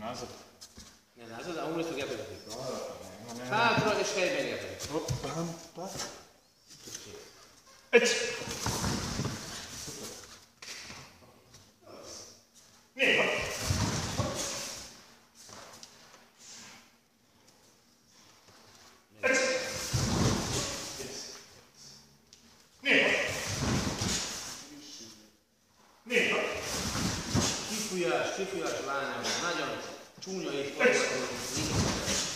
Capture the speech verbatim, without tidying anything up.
Nazad. Ne nazad, a umjesto gepeljati. Hátra és helyben gepeljati. Hoppa, hoppa. Egy. Néha. Egy. Néha. Néha. Kifújás, kifújás lányom, nagyon csúnya és forgató.